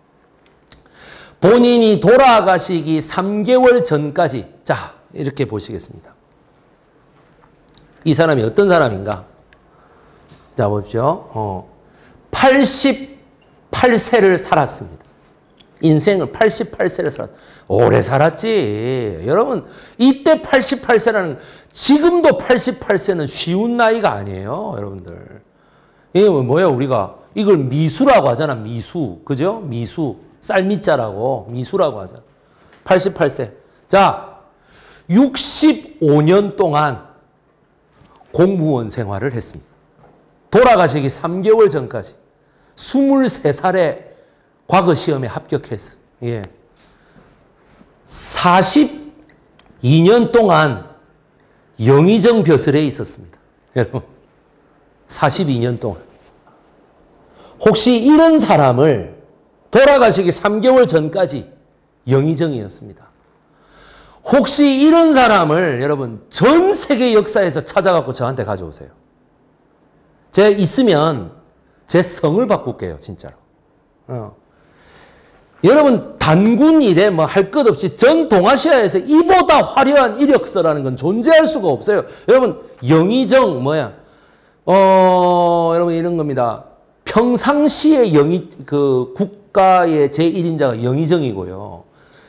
본인이 돌아가시기 삼 개월 전까지, 자, 이렇게 보시겠습니다. 이 사람이 어떤 사람인가? 자, 보십시오. 어, 팔십팔 세를 살았습니다. 인생을 팔십팔 세를 살았어. 오래 살았지. 여러분, 이때 팔십팔 세라는, 지금도 팔십팔 세는 쉬운 나이가 아니에요, 여러분들. 이게 뭐야, 우리가. 이걸 미수라고 하잖아, 미수. 그죠? 미수. 쌀미자라고. 미수라고 하잖아. 팔십팔 세. 자, 육십오 년 동안 공무원 생활을 했습니다. 돌아가시기 삼 개월 전까지. 스물세 살에 과거 시험에 합격했어. 예. 사십이 년 동안 영의정 벼슬에 있었습니다. 여러분. 사십이 년 동안. 혹시 이런 사람을 돌아가시기 삼 개월 전까지 영의정이었습니다. 혹시 이런 사람을 여러분 전 세계 역사에서 찾아갖고 저한테 가져오세요. 제가 있으면 제 성을 바꿀게요, 진짜로. 어. 여러분, 단군 이래 뭐 할 것 없이 전 동아시아에서 이보다 화려한 이력서라는 건 존재할 수가 없어요. 여러분, 영의정 뭐야? 어, 여러분 이런 겁니다. 평상시에 영의 그 국 국가의 제일 인자가 영의정이고요.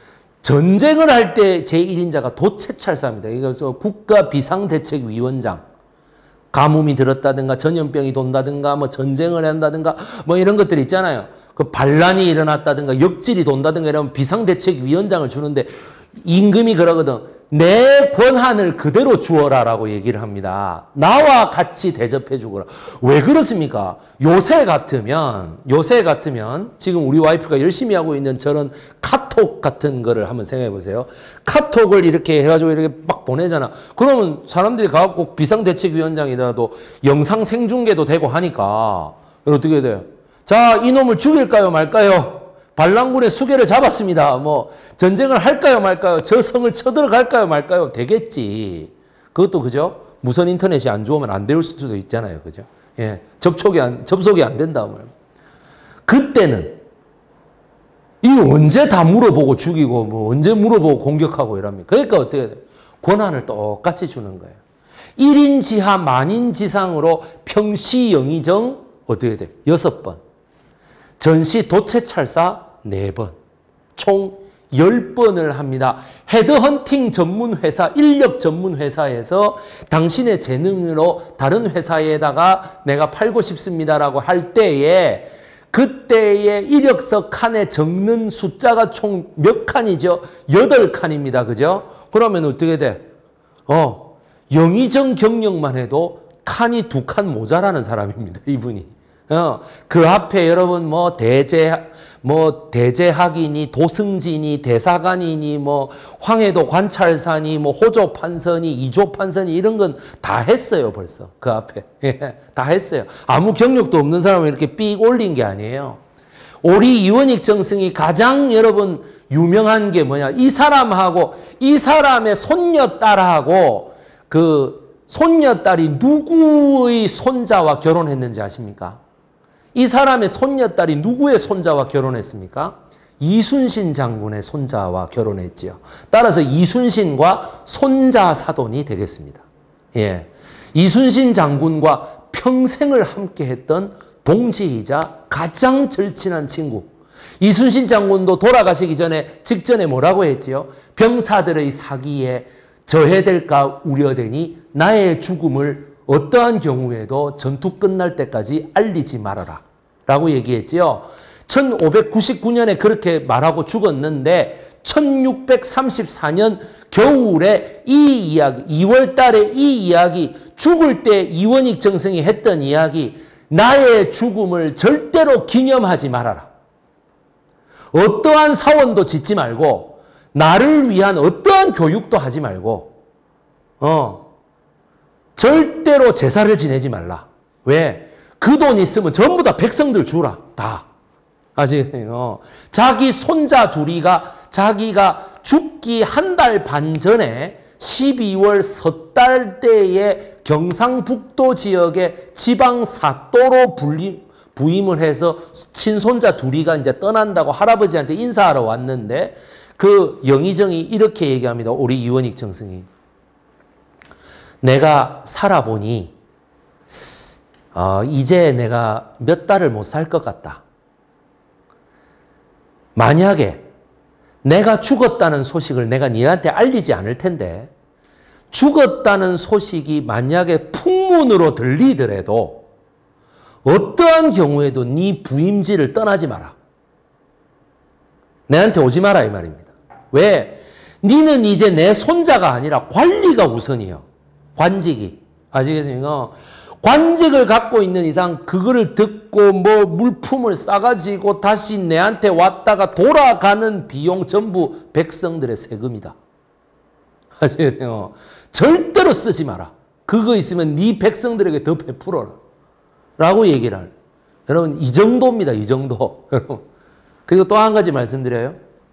전쟁을 할 때 제일 인자가 도채찰사입니다. 그래서 국가 비상대책위원장. 가뭄이 들었다든가 전염병이 돈다든가 뭐 전쟁을 한다든가 뭐 이런 것들 있잖아요. 그 반란이 일어났다든가 역질이 돈다든가 이러면 비상대책위원장을 주는데 임금이 그러거든. 내 권한을 그대로 주어라라고 얘기를 합니다. 나와 같이 대접해 주거라. 왜 그렇습니까? 요새 같으면 요새 같으면 지금 우리 와이프가 열심히 하고 있는 저런 카톡 같은 거를 한번 생각해 보세요. 카톡을 이렇게 해가지고 이렇게 막 보내잖아. 그러면 사람들이 가갖고 비상대책위원장이라도 영상 생중계도 되고 하니까 어떻게 돼요? 자, 이놈을 죽일까요 말까요? 반란군의 수계를 잡았습니다. 뭐 전쟁을 할까요 말까요? 저 성을 쳐들어갈까요 말까요? 되겠지. 그것도 그죠? 무선 인터넷이 안 좋으면 안 될 수도 있잖아요. 그죠? 예. 접촉이 안, 접속이 안 된다. 그때는 이 언제 다 물어보고 죽이고 뭐 언제 물어보고 공격하고 이랍니까? 그러니까 어떻게 돼요? 권한을 똑같이 주는 거예요. 일 인 지하 만인 지상으로 평시 영의정 어떻게 돼? 여섯 번. 전시 도채찰사 네 번. 총 열 번을 합니다. 헤드헌팅 전문 회사, 인력 전문 회사에서 당신의 재능으로 다른 회사에다가 내가 팔고 싶습니다라고 할 때에 그때의 이력서 칸에 적는 숫자가 총 몇 칸이죠? 여덟 칸입니다. 그죠? 그러면 어떻게 돼? 어, 영의정 경력만 해도 칸이 두 칸 모자라는 사람입니다. 이분이. 어, 그 앞에 여러분 뭐 대제 뭐 대제학이니 도승진이 대사관이니 뭐 황해도 관찰사니 뭐 호조 판서니 이조 판서니 이런 건 다 했어요. 벌써 그 앞에 예, 다 했어요. 아무 경력도 없는 사람을 이렇게 삑 올린 게 아니에요. 오리 이원익 정승이 가장 여러분 유명한 게 뭐냐? 이 사람하고 이 사람의 손녀딸하고 그 손녀딸이 누구의 손자와 결혼했는지 아십니까? 이 사람의 손녀딸이 누구의 손자와 결혼했습니까? 이순신 장군의 손자와 결혼했지요. 따라서 이순신과 손자 사돈이 되겠습니다. 예. 이순신 장군과 평생을 함께 했던 동지이자 가장 절친한 친구. 이순신 장군도 돌아가시기 전에 직전에 뭐라고 했지요? 병사들의 사기에 저해될까 우려되니 나의 죽음을 어떠한 경우에도 전투 끝날 때까지 알리지 말아라. 라고 얘기했지요. 천오백구십구 년에 그렇게 말하고 죽었는데 천육백삼십사 년 겨울에 이 이야기, 이월 달에 이 이야기, 죽을 때 이원익 정승이 했던 이야기, 나의 죽음을 절대로 기념하지 말아라. 어떠한 사원도 짓지 말고 나를 위한 어떠한 교육도 하지 말고 어 절대로 제사를 지내지 말라. 왜? 그 돈 있으면 전부 다 백성들 주라. 다. 아시겠어요? 자기 손자 둘이가 자기가 죽기 한 달 반 전에 십이월 섣달 때에 경상북도 지역의 지방 사또로 불림, 부임을 해서 친손자 둘이가 이제 떠난다고 할아버지한테 인사하러 왔는데 그 영의정이 이렇게 얘기합니다. 우리 이원익 정승이. 내가 살아보니 어, 이제 내가 몇 달을 못 살 것 같다. 만약에 내가 죽었다는 소식을 내가 니한테 알리지 않을 텐데 죽었다는 소식이 만약에 풍문으로 들리더라도 어떠한 경우에도 네 부임지를 떠나지 마라. 내한테 오지 마라 이 말입니다. 왜? 니는 이제 내 손자가 아니라 관리가 우선이에요. 관직이. 아시겠습니까? 관직을 갖고 있는 이상 그거를 듣고 뭐 물품을 싸가지고 다시 내한테 왔다가 돌아가는 비용 전부 백성들의 세금이다. 아시겠어요? 절대로 쓰지 마라. 그거 있으면 네 백성들에게 더 베풀어라. 라고 얘기를 하는. 여러분 이 정도입니다. 이 정도. 그리고 또 한 가지 말씀드려요.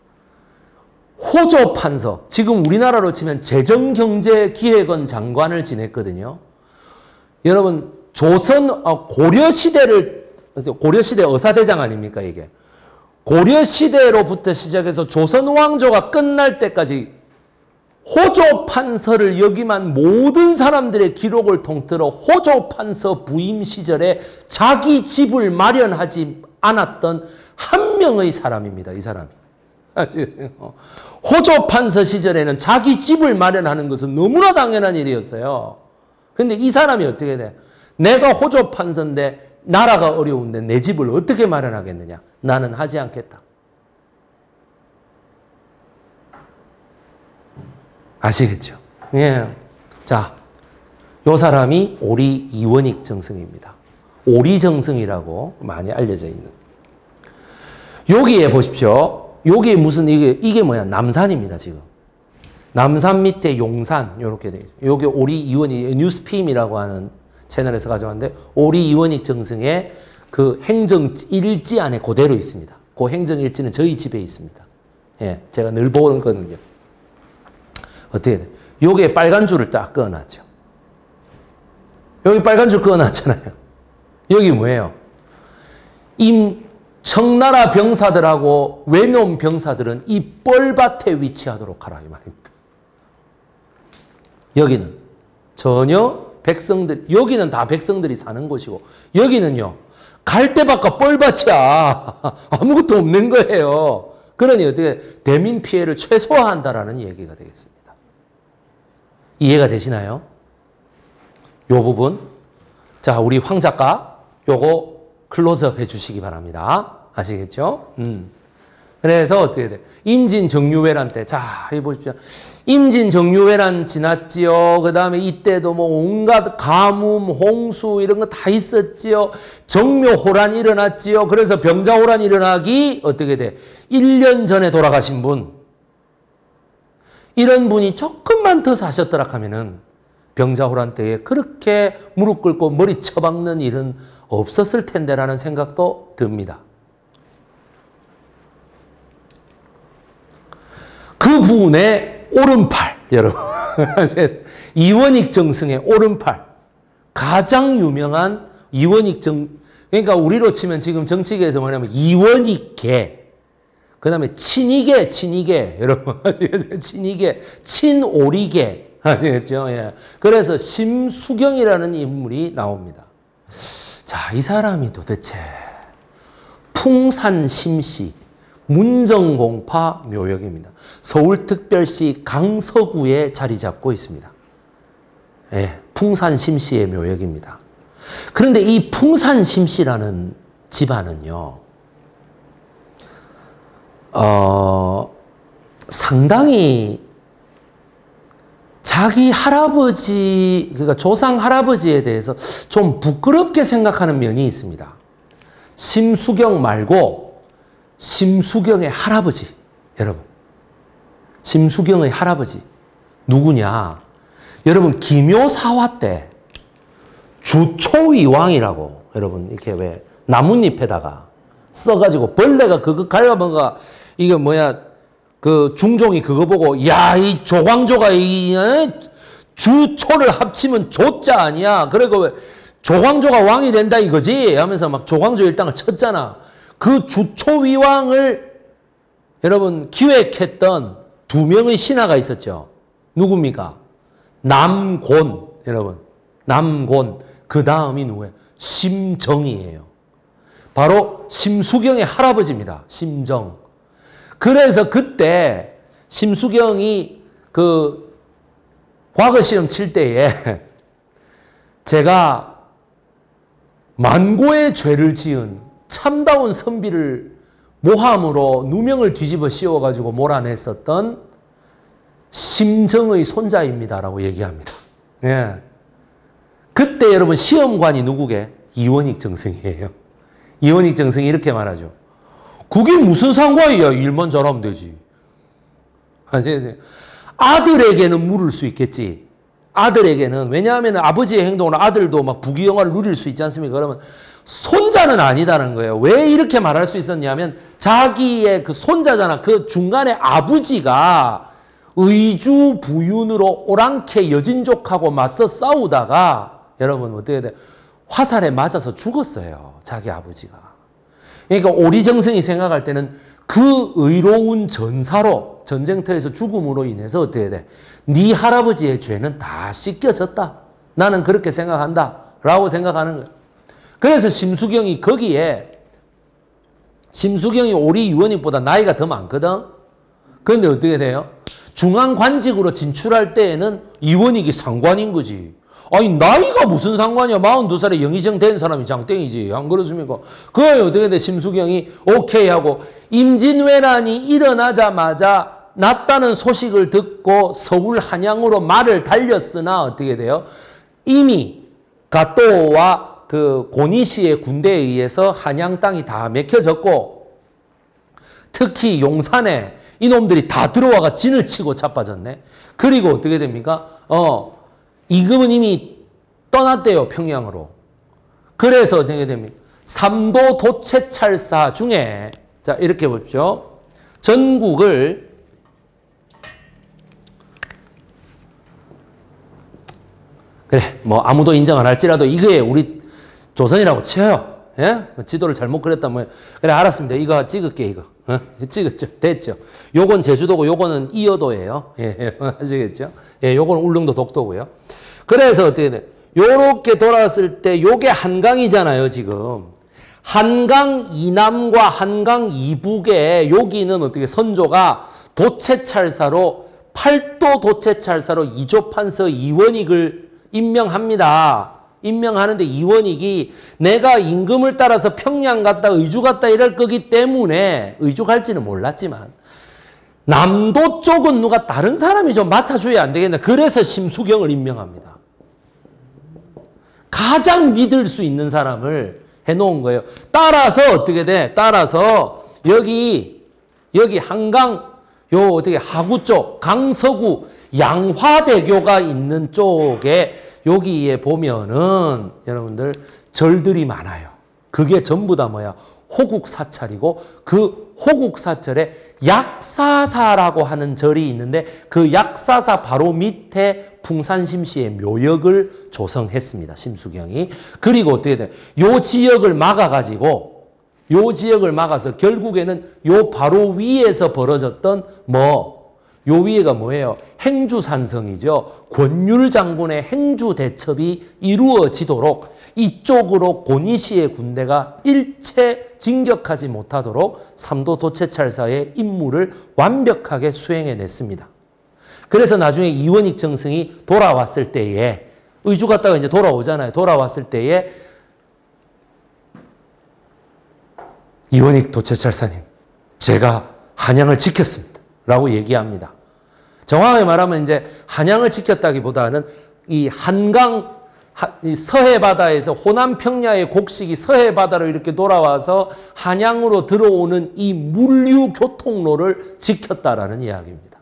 호조 판서. 지금 우리나라로 치면 재정경제기획원 장관을 지냈거든요. 여러분 조선 고려시대를 고려시대 의사대장 아닙니까 이게. 고려시대로부터 시작해서 조선 왕조가 끝날 때까지 호조 판서를 역임한 모든 사람들의 기록을 통틀어 호조 판서 부임 시절에 자기 집을 마련하지 않았던 한 명의 사람입니다. 이 사람이. 호조 판서 시절에는 자기 집을 마련하는 것은 너무나 당연한 일이었어요. 근데 이 사람이 어떻게 돼? 내가 호조 판서인데 나라가 어려운데 내 집을 어떻게 마련하겠느냐? 나는 하지 않겠다. 아시겠죠? 예. 자, 요 사람이 오리 이원익 정승입니다. 오리 정승이라고 많이 알려져 있는. 여기에 보십시오. 여기에 무슨 이게 이게 뭐야? 남산입니다, 지금. 남산 밑에 용산 요렇게 돼 있어요. 여기 오리 이원익 뉴스핌이라고 하는 채널에서 가져왔는데 오리 이원익 정승의 그 행정 일지 안에 그대로 있습니다. 그 행정 일지는 저희 집에 있습니다. 예, 제가 늘 보는 거는요. 어떻게 돼? 여기에 빨간 줄을 딱 그어놨죠. 여기 빨간 줄 그어놨잖아요. 여기 뭐예요? 임 청나라 병사들하고 외놈 병사들은 이 뻘밭에 위치하도록 하라 이 말입니다. 여기는 전혀 백성들, 여기는 다 백성들이 사는 곳이고 여기는요. 갈대밭과 뻘밭이야. 아무것도 없는 거예요. 그러니 어떻게 대민 피해를 최소화한다라는 얘기가 되겠습니다. 이해가 되시나요? 요 부분. 자, 우리 황 작가 요거 클로즈업 해 주시기 바랍니다. 아시겠죠? 음. 그래서 어떻게 돼? 임진 정유회란 때. 자, 이 보십시오. 임진 정유회란 지났지요. 그 다음에 이때도 뭐 온갖 가뭄, 홍수 이런 거 다 있었지요. 정묘호란이 일어났지요. 그래서 병자호란이 일어나기 어떻게 돼? 일 년 전에 돌아가신 분. 이런 분이 조금만 더 사셨더라 하면은 병자호란 때에 그렇게 무릎 꿇고 머리 쳐박는 일은 없었을 텐데라는 생각도 듭니다. 그 분의 오른팔, 여러분. 이원익 정승의 오른팔. 가장 유명한 이원익 정, 그러니까 우리로 치면 지금 정치계에서 뭐냐면 이원익계, 그 다음에 친이계, 친이계, 여러분. 친이계, 친오리계. 아시겠죠? 예. 그래서 심수경이라는 인물이 나옵니다. 자, 이 사람이 도대체 풍산심씨, 문정공파 묘역입니다. 서울특별시 강서구에 자리 잡고 있습니다. 예, 풍산심씨의 묘역입니다. 그런데 이 풍산심씨라는 집안은요, 어, 상당히 자기 할아버지, 그러니까 조상 할아버지에 대해서 좀 부끄럽게 생각하는 면이 있습니다. 심수경 말고 심수경의 할아버지, 여러분. 심수경의 할아버지. 누구냐? 여러분, 기묘사화 때 주초위왕이라고, 여러분, 이렇게 왜 나뭇잎에다가 써가지고 벌레가 그거 갈라먹어가, 이거 뭐야, 그 중종이 그거 보고, 야, 이 조광조가 이 주초를 합치면 조자 아니야. 그리고 조광조가 왕이 된다 이거지 하면서 막 조광조 일당을 쳤잖아. 그 주초위왕을 여러분 기획했던 두 명의 신하가 있었죠. 누굽니까? 남곤, 여러분. 남곤. 그 다음이 누구예요? 심정이에요. 바로 심수경의 할아버지입니다. 심정. 그래서 그때 심수경이 그 과거 시험 칠 때에 제가 만고의 죄를 지은 참다운 선비를 모함으로 누명을 뒤집어 씌워가지고 몰아냈었던 심정의 손자입니다라고 얘기합니다. 예. 그때 여러분 시험관이 누구게? 이원익 정승이에요. 이원익 정승이 이렇게 말하죠. 그게 무슨 상관이야? 일만 잘하면 되지. 아시겠어요? 아들에게는 물을 수 있겠지. 아들에게는. 왜냐하면 아버지의 행동으로 아들도 막 부귀영화를 누릴 수 있지 않습니까? 그러면 손자는 아니다는 거예요. 왜 이렇게 말할 수 있었냐면 자기의 그 손자잖아. 그 중간에 아버지가 의주 부윤으로 오랑캐 여진족하고 맞서 싸우다가 여러분 어떻게 돼? 화살에 맞아서 죽었어요. 자기 아버지가. 그러니까 오리정승이 생각할 때는 그 의로운 전사로 전쟁터에서 죽음으로 인해서 어떻게 돼? 네 할아버지의 죄는 다 씻겨졌다. 나는 그렇게 생각한다. 라고 생각하는 거예요. 그래서 심수경이 거기에 심수경이 오리 이원익보다 나이가 더 많거든. 그런데 어떻게 돼요? 중앙관직으로 진출할 때에는 이원익이 상관인 거지. 아니 나이가 무슨 상관이야. 마흔두 살에 영의정 된 사람이 장땡이지. 안 그렇습니까? 그거에 어떻게 돼? 심수경이 오케이 하고 임진왜란이 일어나자마자 났다는 소식을 듣고 서울 한양으로 말을 달렸으나 어떻게 돼요? 이미 가또와 그 고니 씨의 군대에 의해서 한양 땅이 다 맥혀졌고 특히 용산에 이놈들이 다 들어와가 진을 치고 자빠졌네. 그리고 어떻게 됩니까? 어, 임금은 이미 떠났대요, 평양으로. 그래서 어떻게 됩니까? 삼도 도채찰사 중에 자 이렇게 보십시오. 전국을 그래 뭐 아무도 인정 안 할지라도 이거에 우리 조선이라고 쳐요. 예? 지도를 잘못 그렸다 뭐 그래 알았습니다. 이거 찍을게 이거. 어? 찍었죠. 됐죠. 요건 제주도고 요거는 이어도예요. 예, 아시겠죠? 예, 요거는 울릉도 독도고요. 그래서 어떻게 돼? 요렇게 돌았을 때 요게 한강이잖아요, 지금. 한강 이남과 한강 이북에 여기는 어떻게 선조가 도채찰사로 팔도 도채찰사로 이조판서 이원익을 임명합니다. 임명하는데 이원익이 내가 임금을 따라서 평양 갔다 의주 갔다 이럴 거기 때문에 의주 갈지는 몰랐지만 남도 쪽은 누가 다른 사람이 좀 맡아줘야 안 되겠나. 그래서 심수경을 임명합니다. 가장 믿을 수 있는 사람을 해놓은 거예요. 따라서 어떻게 돼? 따라서 여기 여기 한강 요 어떻게 하구 쪽 강서구 양화대교가 있는 쪽에 여기에 보면은 여러분들 절들이 많아요. 그게 전부 다 뭐야? 호국사찰이고 그 호국사찰에 약사사라고 하는 절이 있는데 그 약사사 바로 밑에 풍산심씨의 묘역을 조성했습니다. 심수경이. 그리고 어떻게 돼요? 요 지역을 막아가지고 요 지역을 막아서 결국에는 요 바로 위에서 벌어졌던 뭐 요 위에가 뭐예요? 행주산성이죠. 권율 장군의 행주 대첩이 이루어지도록 이쪽으로 고니 씨의 군대가 일체 진격하지 못하도록 삼도 도채찰사의 임무를 완벽하게 수행해냈습니다. 그래서 나중에 이원익 정승이 돌아왔을 때에 의주 갔다가 이제 돌아오잖아요. 돌아왔을 때에 이원익 도채찰사님, 제가 한양을 지켰습니다. 라고 얘기합니다. 정확하게 말하면 이제 한양을 지켰다기보다는 이 한강 이 서해 바다에서 호남 평야의 곡식이 서해 바다로 이렇게 돌아와서 한양으로 들어오는 이 물류 교통로를 지켰다라는 이야기입니다.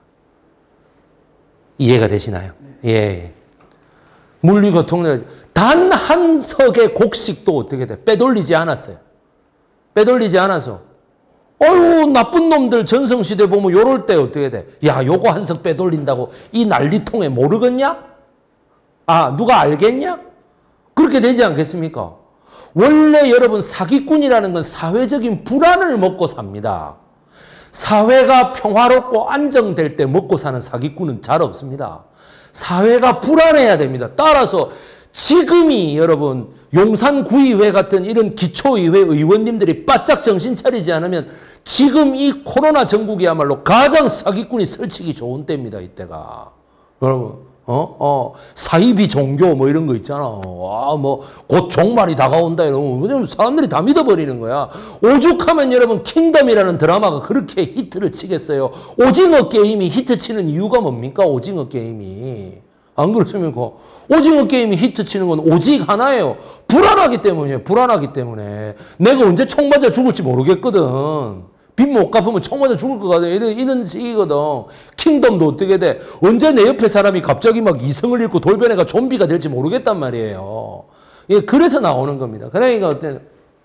이해가 되시나요? 예. 물류 교통로 단 한 석의 곡식도 어떻게 돼? 빼돌리지 않았어요. 빼돌리지 않아서 어휴 나쁜 놈들 전성시대 보면 요럴 때 어떻게 돼? 야 요거 한 석 빼돌린다고 이 난리통에 모르겠냐? 아 누가 알겠냐? 그렇게 되지 않겠습니까? 원래 여러분 사기꾼이라는 건 사회적인 불안을 먹고 삽니다. 사회가 평화롭고 안정될 때 먹고 사는 사기꾼은 잘 없습니다. 사회가 불안해야 됩니다. 따라서 지금이 여러분 용산구의회 같은 이런 기초의회 의원님들이 바짝 정신 차리지 않으면 지금 이 코로나 전국이야말로 가장 사기꾼이 설치기 좋은 때입니다. 이때가. 여러분 어? 어, 사이비 종교 뭐 이런 거 있잖아. 와, 뭐 곧 종말이 다가온다 이러면 왜냐면 사람들이 다 믿어버리는 거야. 오죽하면 여러분 킹덤이라는 드라마가 그렇게 히트를 치겠어요. 오징어 게임이 히트 치는 이유가 뭡니까? 오징어 게임이. 안 그렇습니까? 오징어 게임이 히트 치는 건 오직 하나예요. 불안하기 때문이에요. 불안하기 때문에. 내가 언제 총 맞아 죽을지 모르겠거든. 빚 못 갚으면 총 맞아 죽을 것 같아. 이런, 이런 식이거든. 킹덤도 어떻게 돼? 언제 내 옆에 사람이 갑자기 막 이성을 잃고 돌변해가 좀비가 될지 모르겠단 말이에요. 예, 그래서 나오는 겁니다. 그러니까 어때?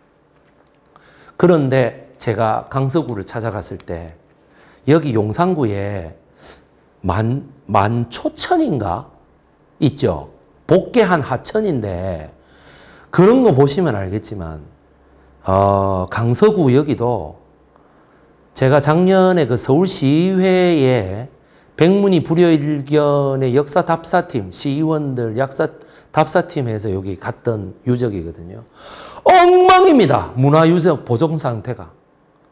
그런데 제가 강서구를 찾아갔을 때 여기 용산구에 만, 만초천인가? 있죠. 복개한 하천인데 그런 거 보시면 알겠지만 어, 강서구 여기도 제가 작년에 그 서울시의회에 백문이 불여일견의 역사 답사팀, 시의원들 역사 답사팀에서 여기 갔던 유적이거든요. 엉망입니다. 문화유적 보존 상태가.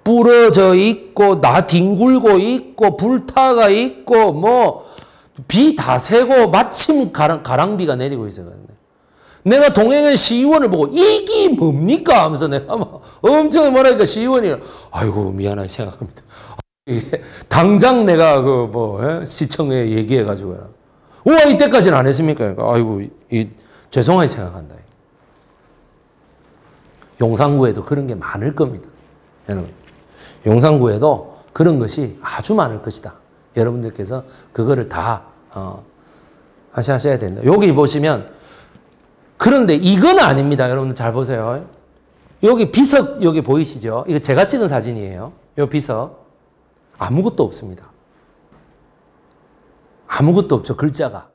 부러져 있고 나 뒹굴고 있고 불타가 있고 뭐 비 다 새고 마침 가랑, 가랑비가 내리고 있어요. 내가 동행한 시의원을 보고 이게 뭡니까 하면서 내가 막 엄청 뭐라니까 시의원이 아이고 미안하게 생각합니다. 이게 당장 내가 그 뭐 시청에 얘기해 가지고 우와 이때까지는 안 했습니까? 그러니까 아이고 이, 죄송하게 생각한다. 용산구에도 그런 게 많을 겁니다. 여러분 용산구에도 그런 것이 아주 많을 것이다. 여러분들께서 그거를 다 어, 하셔야 된다. 여기 보시면 그런데 이건 아닙니다. 여러분들 잘 보세요. 여기 비석 여기 보이시죠? 이거 제가 찍은 사진이에요. 이 비석 아무것도 없습니다. 아무것도 없죠. 글자가.